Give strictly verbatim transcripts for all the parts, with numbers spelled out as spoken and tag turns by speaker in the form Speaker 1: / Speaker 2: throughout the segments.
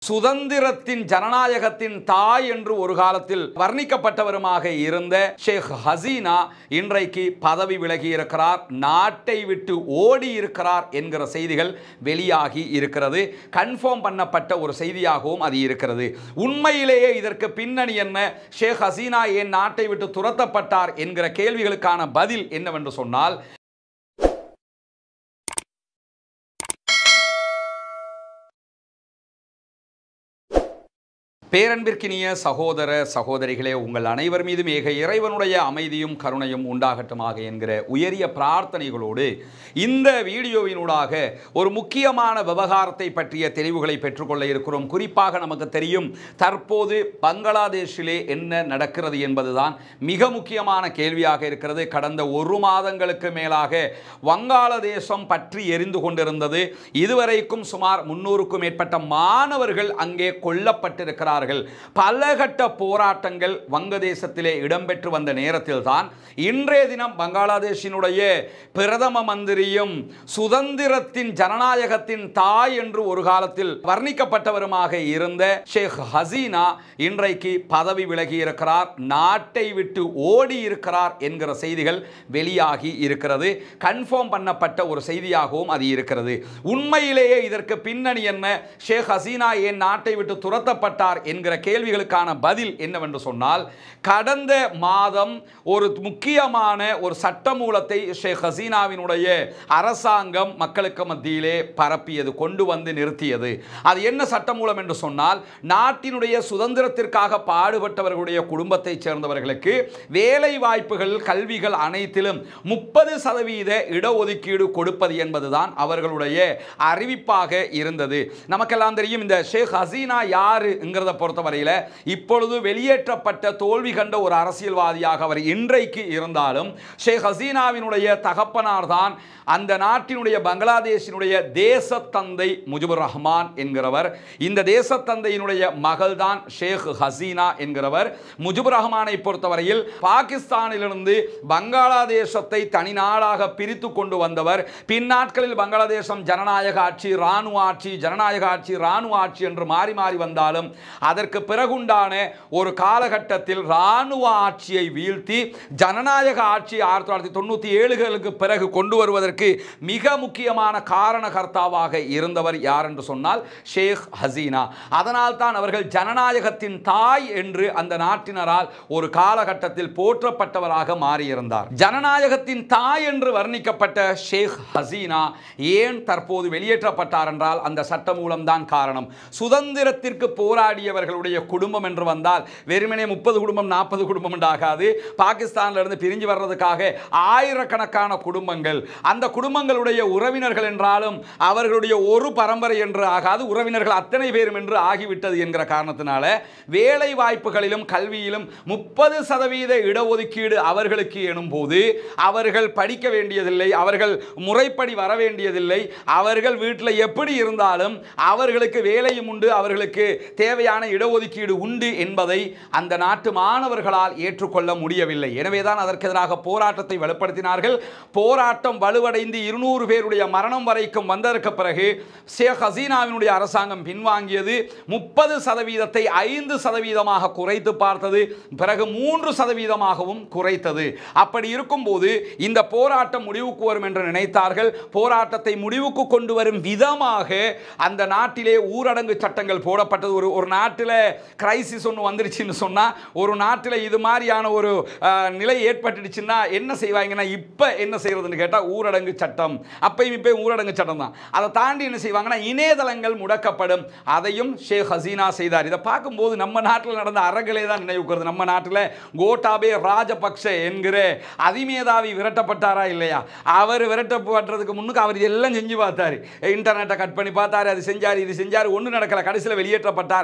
Speaker 1: சுதந்திரத்தின் ஜனநாயகத்தின் தாய் என்று ஒரு காலத்தில் வர்ணிக்கப்பட்டவருமாக இருந்த ஷேக் ஹசீனா இன்றைக்கு பதவி விலகி இருக்கிறார், நாட்டை விட்டு ஓடி இருக்கிறார் என்கிற செய்திகள் வெளியாகி இருக்கிறது. கன்ஃபார்ம் பண்ணப்பட்ட ஒரு செய்தியாகவும் அது இருக்கிறது. உண்மையிலேயே இதற்கு பின்னணி என்ன, ஷேக் ஹசீனா ஏன் நாட்டை விட்டு துரத்தப்பட்டார் என்கிற கேள்விகளுக்கான பதில் என்னவென்று சொன்னால், பேரன்பிற்கினிய சகோதர சகோதரிகளே, உங்கள் அனைவர் மீதும் ஏக இறைவனுடைய அமைதியும் கருணையும் உண்டாகட்டுமாக என்கிற உயரிய பிரார்த்தனைகளோடு இந்த வீடியோவினூடாக ஒரு முக்கியமான விவகாரத்தை பற்றிய தெளிவுகளை பெற்றுக்கொள்ள இருக்கிறோம். குறிப்பாக நமக்கு தெரியும், தற்போது பங்களாதேஷிலே என்ன நடக்கிறது என்பதுதான் மிக முக்கியமான கேள்வியாக இருக்கிறது. கடந்த ஒரு மாதங்களுக்கு மேலாக வங்காளதேசம் பற்றி எரிந்து கொண்டிருந்தது. இதுவரைக்கும் சுமார் முன்னூறுக்கும் மேற்பட்ட மாணவர்கள் அங்கே கொல்லப்பட்டிருக்கிறார்கள். பலகட்ட போராட்டங்கள் வங்கதேசத்திலே இடம்பெற்று வந்த நேரத்தில் தான் இன்றைய தினம் பங்களாதேஷினுடைய பிரதம மந்திரியும் சுதந்திரத்தின் ஜனநாயகத்தின் தாய் என்று ஒரு காலத்தில் வர்ணிக்கப்பட்டவருமாக இருந்த ஷேக் ஹசீனா இன்றைக்கு பதவி விலகி இருக்கிறார், நாட்டை விட்டு ஓடி இருக்கிறார் என்கிற செய்திகள் வெளியாகி இருக்கிறது. கன்ஃபார்ம் பண்ணப்பட்ட ஒரு செய்தியாகவும் அது இருக்கிறது. உண்மையிலேயே இதற்கு பின்னணி என்ன, ஷேக் ஹசீனா ஏன் நாட்டை விட்டு துரத்தப்பட்டார் என்கிற கேள்விகளுக்கான பதில் என்னவென்று சொன்னால், கடந்த மாதம் ஒரு முக்கியமான ஒரு சட்டமூலத்தை ஷேக் ஹசீனாவினுடைய அரசாங்கம் மக்களுக்கு மத்தியிலே பரப்பியது, கொண்டு வந்து நிறுத்தியது. அது என்ன சட்டமூலம் என்று சொன்னால், நாட்டினுடைய சுதந்திரத்திற்காக பாடுபட்டவர்களுடைய குடும்பத்தைச் சேர்ந்தவர்களுக்கு வேலை வாய்ப்புகள், கல்விகள் அனைத்திலும் முப்பது சதவீத இடஒதுக்கீடு கொடுப்பது என்பதுதான் அவர்களுடைய அறிவிப்பாக இருந்தது. நமக்கெல்லாம் தெரியும், இந்த ஷேக் ஹசீனா யாருங்கிறத பொறுத்தவரையில் இப்பொழுது வெளியேற்றப்பட்ட தோல்வி கண்ட ஒரு அரசியல்வாதியாக அவர் இன்றைக்கு இருந்தாலும், ஷேக் ஹசீனாவினுடைய தகப்பனார் தான் அந்த நாட்டினுடைய பங்களாதேஷினுடைய தேசத்தந்தை முஜிபுர் ரஹ்மான் என்கிறவர். இந்த தேசத்தந்தையினுடைய மகள் தான் ஷேக் ஹசீனா என்கிறவர். முஜிபுர் ரஹ்மானை பொறுத்தவரையில் பாகிஸ்தானிலிருந்து பங்களாதேசத்தை தனி நாடாக பிரித்து கொண்டு வந்தவர். பின்னாட்களில் பங்களாதேசம் ஜனநாயக ஆட்சி, இராணுவ ஆட்சி, ஜனநாயக ஆட்சி, இராணுவ ஆட்சி என்று மாறி மாறி வந்தாலும் அதற்கு பிறகுண்டான ஒரு காலகட்டத்தில் இராணுவ ஆட்சியை வீழ்த்தி ஜனநாயக ஆட்சி ஆயிரத்தி தொள்ளாயிரத்தி தொண்ணூற்றி ஏழுகளுக்கு பிறகு கொண்டு வருவதற்கு மிக முக்கியமான காரணகர்த்தாவாக இருந்தவர் யார் என்று சொன்னால் ஷேக் ஹசீனா. அதனால் தான் அவர்கள் ஜனநாயகத்தின் தாய் என்று அந்த நாட்டினரால் ஒரு காலகட்டத்தில் போற்றப்பட்டவராக மாறியிருந்தார். ஜனநாயகத்தின் தாய் என்று வர்ணிக்கப்பட்ட ஷேக் ஹசீனா ஏன் தற்போது வெளியேற்றப்பட்டார் என்றால், அந்த சட்ட மூலம் தான் காரணம். சுதந்திரத்திற்கு போராடியவர்களுடைய குடும்பம் என்று வந்தால் வெறுமனே முப்பது குடும்பம் நாற்பது குடும்பம் ஆகாது. பாகிஸ்தானில் இருந்து பிரிஞ்சு வர்றதுக்காக ஆயிரக்கணக்கான குடும்பங்கள், அந்த குடும்பங்களுடைய உறவினர்கள் என்றாலும் அவர்களுடைய ஒரு பரம்பரை என்று ஆகாது, உறவினர்கள் அத்தனை பேரும் என்று ஆகிவிட்டது என்கிற காரணத்தினால வேலை வாய்ப்புகளிலும் கல்வியிலும் முப்பது சதவீத இடஒதுக்கீடு அவர்களுக்கு எனும் போது அவர்கள் படிக்க வேண்டியதில்லை, அவர்கள் முறைப்படி வர வேண்டியதில்லை, அவர்கள் வீட்டில் எப்படி இருந்தாலும் அவர்களுக்கு வேலையும் உண்டு, அவர்களுக்கு தேவையான இடஒதுக்கீடு உண்டு என்பதை அந்த நாட்டு மாணவர்களால் ஏற்றுக்கொள்ள முடியவில்லை. எனவேதான் அதற்கு எதிராக போராட்டத்தை வலுப்படுத்தினார்கள். போராட்டம் வலுவடைந்து இருநூறு பேருடைய மரணம் வரைக்கும் வந்ததற்கு பிறகு ஷேக் ஹசீனாவினுடைய அரசாங்கம் பின்வாங்கியது. முப்பது சதவீதத்தை ஐந்து சதவீதமாக குறைத்து பார்த்தது, பிறகு மூன்று சதவீதமாகவும் குறைத்தது. அப்படி இருக்கும்போது இந்த போராட்டம் முடிவுக்கு வரும் என்று நினைத்தார்கள். போராட்டத்தை முடிவுக்கு கொண்டு வரும் விதமாக அந்த நாட்டிலே ஊரடங்கு சட்டங்கள் போடப்பட்டது. ஒரு ஒரு நாட்டில் கிரைசிஸ் ஒன்று வந்துருச்சுன்னு சொன்னால், ஒரு நாட்டில் இது மாதிரியான ஒரு நிலை ஏற்பட்டுடுச்சுன்னா என்ன செய்வாங்கன்னா, இப்போ என்ன செய்யறதுன்னு கேட்டால் ஊரடங்கு சட்டம், அப்பயும் இப்போ ஊரடங்கு சட்டம் தான். அதை தாண்டி என்ன செய்வாங்கன்னா இணையதளங்கள் முடக்கப்படும். அதையும் ஷேக் ஹசீனா செய்தார். இதை பார்க்கும்போது நம்ம நாட்டில் நடந்த அரங்களே தான் நினைவுக்கிறது. நம்ம நாட்டில் கோட்டாபே ராஜபக்ஷ என்கிற அதிமேதாவி விரட்டப்பட்டாரா இல்லையா? அவர் விரட்டப்படுறதுக்கு முன்னுக்கு அவர் இதெல்லாம் செஞ்சு பார்த்தாரு. இன்டர்நெட்டை கட் பண்ணி பார்த்தாரு, அது செஞ்சார், இது செஞ்சார், ஒன்று நடக்கல. கடைசியில் வெளியேற்றப்பட்டார்.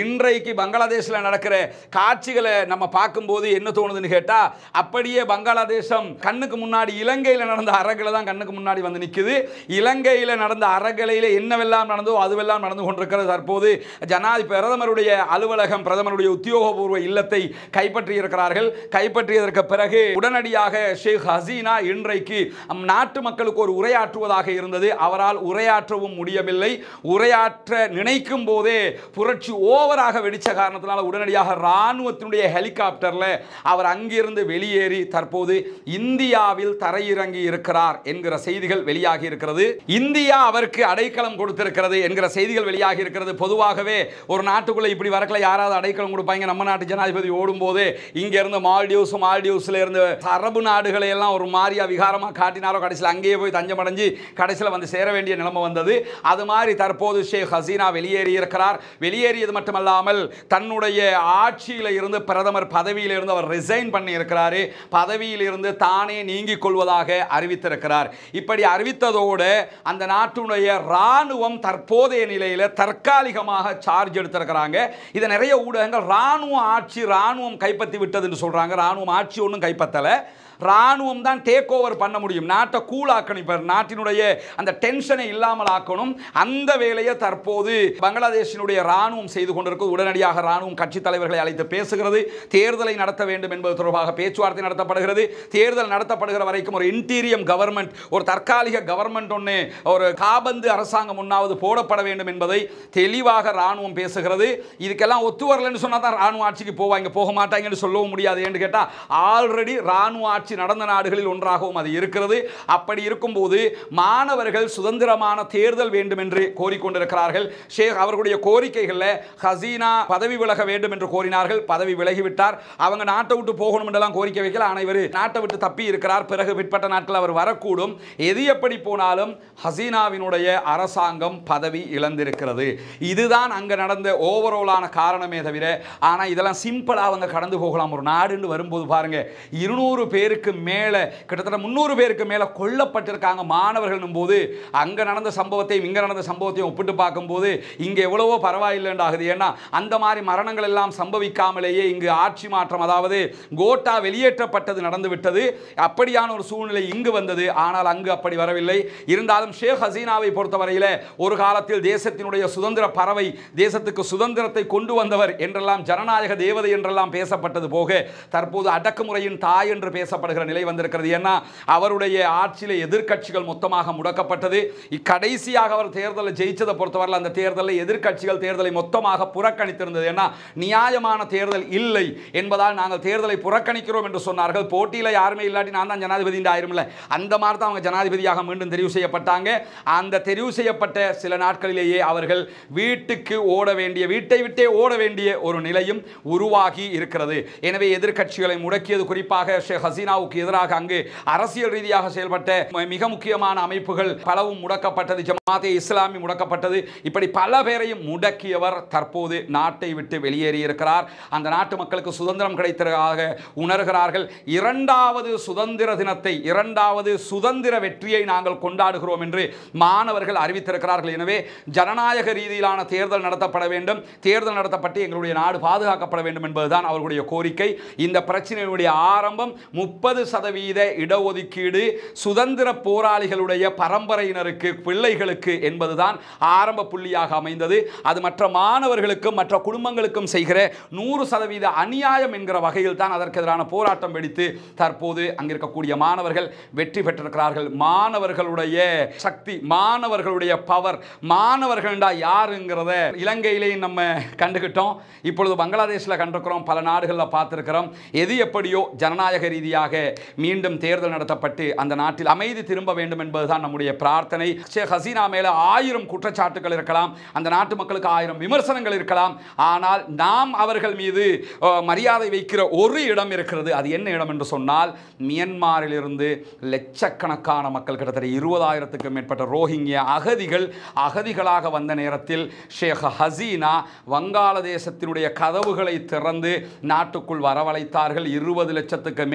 Speaker 1: இன்றைக்கு பங்களாதேஷில் நடக்கிற காட்சிகளை நம்ம பார்க்கும்போது என்ன தோணுதுன்னு கேட்டா, அப்படியே பங்களாதேசம் கண்ணுக்கு முன்னாடி இலங்கையில் நடந்த அரங்களை தான் கண்ணுக்கு முன்னாடி வந்து நிற்குது. இலங்கையில் நடந்த அரங்கலையில் என்னவெல்லாம் நடந்தோ அதுவெல்லாம் நடந்து கொண்டிருக்கிறது. தற்போது ஜனாதிபதி பிரதமருடைய அலுவலகம், பிரதமருடைய உத்தியோகபூர்வ இல்லத்தை கைப்பற்றி இருக்கிறார்கள். கைப்பற்றியதற்கு பிறகு உடனடியாக ஷேக் ஹசீனா இன்றைக்கு நாட்டு மக்களுக்கு ஒரு உரையாற்றுவதாக இருந்தது. அவரால் உரையாற்றவும் முடியவில்லை. உரையாற்ற நினைக்கும் போதே புரட்சி ஓவராக வெடிச்ச காரணத்தினால உடனடியாக இராணுவத்தினுடைய ஹெலிகாப்டர்ல அவர் அங்கிருந்து வெளியேறி தற்போது இந்தியாவில் தரையிறங்கி இருக்கிறார் என்கிற செய்திகள் வெளியாகி இருக்கிறது. இந்தியா அவருக்கு அடைக்கலம் கொடுத்திருக்கிறது என்கிற செய்திகள் வெளியாகி இருக்கிறது. பொதுவாகவே ஒரு நாட்டுக்குள்ள இப்படி வரக்கல யாராவது அடைக்கலம் கொடுப்பாங்க. நம்ம நாட்டு ஜனாதிபதி ஓடும் போது இங்க இருந்து மால்டிவ்ஸ் மால்டிவ்ஸ்ல இருந்து அரபு நாடுகளை எல்லாம் ஒரு மாதிரியா விகாரமா காட்டினாரோ, கடைசியில் அங்கேயே போய் தஞ்சம் அடைஞ்சு கடைசியில் வந்து சேர வேண்டிய நிலைமை வந்தது. அது மாதிரி தற்போது ஷேக் ஹசீனா வெளியேறி இருக்கிறார். வெளியேறியது மட்டுமல்லாமல் தன்னுடைய ஆட்சியில் இருந்து பிரதமர் பதவியில் இருந்து அவர் ரிசைன் பண்ணி இருக்கிறார். பதவியில் இருந்து தானே நீங்கிக் கொள்வதாக அறிவித்திருக்கிறார். இப்படி அறிவித்ததோடு அந்த நாட்டுடைய ராணுவம் தற்போதைய நிலையில் தற்காலிகமாக சார்ஜ் எடுத்திருக்கிறாங்க. இதை நிறைய ஊடகங்கள் ராணுவ ஆட்சி ராணுவம் கைப்பற்றி விட்டது என்று சொல்றாங்க. ராணுவம் ஆட்சி ஒன்றும் கைப்பற்றல, ராணுவம் தான் டேக் ஓவர் பண்ண முடியும். நாட்டை கூலாக்கணும், இப்போ நாட்டினுடைய அந்த டென்ஷனை இல்லாமல் ஆக்கணும். அந்த வேலையை தற்போது பங்களாதேஷினுடைய ராணுவம் செய்து கொண்டிருக்கிறது. உடனடியாக ராணுவம் கட்சி தலைவர்களை அழைத்து பேசுகிறது. தேர்தலை நடத்த வேண்டும் என்பது தொடர்பாக பேச்சுவார்த்தை நடத்தப்படுகிறது. தேர்தல் நடத்தப்படுகிற வரைக்கும் ஒரு இன்டீரியம் கவர்மெண்ட், ஒரு தற்காலிக கவர்மெண்ட் ஒன்று, ஒரு காபந்து அரசாங்கம் ஒன்றாவது போடப்பட வேண்டும் என்பதை தெளிவாக ராணுவம் பேசுகிறது. இதுக்கெல்லாம் ஒத்து வரலன்னு சொன்னா தான் ராணுவ ஆட்சிக்கு போவாங்க, போக மாட்டாங்கன்னு சொல்லவும் முடியாது. என்று கேட்டால் ஆல்ரெடி ராணுவ ஆட்சி நடந்த நாடுகளில் ஒன்றாகவும் அது இருக்கிறது. அப்படி இருக்கும்போது மாணவர்கள் சுதந்திரமான தேர்தல் வேண்டும் என்று கோரிக்கொண்டிருக்கிறார்கள். ஷேக் அவர்களுடைய கோரிக்கைகளில் ஹசீனா பதவி விலக வேண்டும் என்று கோரினார்கள். பதவி விலகிவிட்டார். அவங்க நாட்டை விட்டு போகணும் என்றெல்லாம் கோரிக்கை வைக்கல. ஆனால் இவர் நாட்டை விட்டு தப்பி இருக்கிறார். பிறகு பிற்பட்ட நாட்கள் அவர் வரக்கூடும். எது எப்படி போனாலும் ஹசீனாவினுடைய அரசாங்கம் பதவி இழந்திருக்கிறது. இதுதான் அங்க நடந்த ஓவராலான காரணமே தவிர, ஆனால் இதெல்லாம் சிம்பிளாக அவங்க கடந்து போகலாம். ஒரு நாடுன்னு வரும்போது பாருங்க, இருநூறு பேருக்கு மேல கிட்டத்தட்ட முன்னூறு பேருக்கு மேல கொல்லப்பட்டிருக்காங்க மாணவர்கள் போது, அங்க நடந்த சம்பவத்தையும் இங்க நடந்த சம்பவத்தையும் ஒப்பிட்டு பார்க்கும்போது இங்க எவ்வளவோ பரவாயில்லைன்னு ஆகுது. ஏன்னா அந்த மாதிரி மரணங்கள் எல்லாம் சம்பவிக்காமலேயே இங்கு ஆட்சி மாற்றம், அதாவது கோட்டா வெளியேற்றப்பட்டது நடந்து விட்டது. அப்படியான ஒரு சூழ்நிலை இங்கு வந்தது. ஆனால் அங்கு அப்படி வரவில்லை. இருந்தாலும் ஷேக் ஹசீனாவை பொறுத்தவரையில் ஒரு காலத்தில் தேசத்தினுடைய சுதந்திர பறவை, தேசத்துக்கு சுதந்திரத்தை கொண்டு வந்தவர் என்றெல்லாம், ஜனநாயக தேவதை என்றெல்லாம் பேசப்பட்டது போக தற்போது அடக்குமுறையின் தாய் என்று பேசப்படுகிற நிலை வந்திருக்கிறது. ஏன்னா அவருடைய ஆட்சியில் எதிர்க்கட்சிகள் மொத்தமாக முடக்கப்பட்டது. கடைசியாக அவர் தேர்தலை ஜெயிச்சதை பொறுத்தவரை அந்த தேர்தலில் எதிர்க்கட்சிகள் தேர்தலை மொத்தமாக புறக்கணித்திருந்தது. ஏன்னா நியாயமான தேர்தல் இல்லை என்பதால் நாங்கள் தேர்தலை புறக்கணிக்கிறோம் என்று சொன்னார்கள். போட்டியில் யாருமே இல்லாட்டி நான் தான் ஜனாதிபதி ஆயிரும்ல, அந்த மாதிரி தான் அவங்க ஜனாதிபதியாக மீண்டும் தெரிவு செய்யப்பட்டாங்க. அந்த தெரிவு செய்யப்பட்ட சில நாட்களிலேயே அவர்கள் வீட்டுக்கு ஓட வேண்டிய, வீட்டை விட்டே ஓட வேண்டிய ஒரு நிலையும் உருவாகி இருக்கிறது. எனவே எதிர்க்கட்சிகளை முடக்கியது, குறிப்பாக ஷேக் ஹசீனாவுக்கு எதிராக அங்கு அரசியல் ரீதியாக செயல்பட்ட மிக முக்கியமான அமைப்புகள் பலவும் முடக்கப்பட்டது. ஜமாத்தே இஸ்லாமி முடக்கப்பட்டது. இப்படி பல பேரையும் முடக்கியவர் தற்போது நாட்டை விட்டு வெளியேறி இருக்கிறார். அந்த நாட்டு மக்களுக்கு சுதந்திரம் கிடைத்ததாக உணர்கிறார்கள். இரண்டாவது சுதந்திர தினத்தை, இரண்டாவது சுதந்திர வெற்றியை நாங்கள் கொண்டாடுகிறோம் என்று மாணவர்கள் அறிவித்திருக்கிறார்கள். எனவே ஜனநாயக ரீதியிலான தேர்தல் நடத்தப்பட வேண்டும், தேர்தல் நடத்தப்பட்டு எங்களுடைய நாடு பாதுகாக்கப்பட வேண்டும் என்பதுதான் அவர்களுடைய கோரிக்கை. இந்த பிரச்சனையுடைய ஆரம்பம் முப்பது சதவீத இடஒதுக்கீடு சுதந்திர போராளிகளுடைய பரம்பரையினருக்கு, பிள்ளைகளுக்கு என்பதுதான் ஆரம்ப புள்ளியாக அமைந்தது. அது மற்ற மாணவர்களுக்கும் மற்ற குடும்பங்களுக்கும் செய்கிற நூறு சதவீத அநியாயம் என்கிற வகையில் தான் அதற்கு எதிரான போராட்டம் வெடித்து தற்போது அங்கிருக்கக்கூடிய மாணவர்கள் வெற்றி பெற்றிருக்கிறார்கள். மாணவர்களுடைய சக்தி, மாணவர்களுடைய பவர், மாணவர்கள் யாருங்கிறத இலங்கையிலேயும் நம்ம கண்டுகிட்டோம், இப்பொழுது பங்களாதேஷில் கண்டிருக்கிறோம், பல நாடுகளில் பார்த்திருக்கிறோம். எது எப்படியோ ஜனநாயக ரீதியாக மீண்டும் தேர்தல் நடத்தப்பட்டு அந்த நாட்டில் அமைதி திரும்ப வேண்டும் என்பதுதான் நம்முடைய பிரார்த்தனை. ஷேக் ஹசீனா மேல ஆயிரம் குற்றச்சாட்டுகள் இருக்கலாம், அந்த நாட்டு மக்களுக்கு ஆயிரம் விமர்சனங்கள் இருக்கலாம். ஆனால் நாம் அவர்கள் மீது மரியாதை வைக்கிற ஒரு இடம் இருக்கிறது. அது என்ன இடம் என்று சொன்னால், மியன்மாரில் இருந்து லட்சக்கணக்கான மக்கள், கிட்டத்தட்ட இருபதாயிரத்துக்கும் மேற்பட்ட ரோஹிங்கியா அகதிகள் அகதிகளாக வந்த நேரத்தில் ஷேக் ஹசீனா வங்காளதேசத்தினுடைய கதவுகளை திறந்து நாட்டுக்குள் வரவழைத்தார்கள். இருபது லட்சத்துக்கு மேற்பட்ட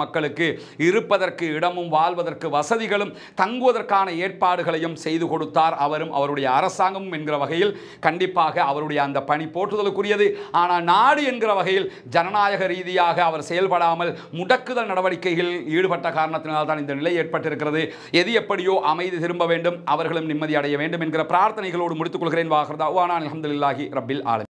Speaker 1: மக்களுக்கு இருப்பதற்கு இடமும் வாழ்வதற்கு வசதிகளும் தங்குவதற்கான ஏற்பாடுகளையும் செய்து கொடுத்தார் அவரும் அவருடைய அரசாங்கமும் என்கிற வகையில் கண்டிப்பாக அவருடைய அந்த பணி போற்றுதலுக்குரியது. ஆனால் நாடு என்கிற வகையில் ஜனநாயக ரீதியாக அவர் செயல்படாமல் முடக்குதல் நடவடிக்கைகளில் ஈடுபட்ட காரணத்தினால் தான் இந்த நிலை ஏற்பட்டிருக்கிறது. எது எப்படியோ அமைதி திரும்ப வேண்டும், அவர்களும் நிம்மதி அடைய வேண்டும் என்கிற பிரார்த்தனைகளோடு முடித்துக் கொள்கிறேன். வாஹர் தஅவானா அல்ஹம்துலில்லாஹி ரப்பில் ஆலமீன்.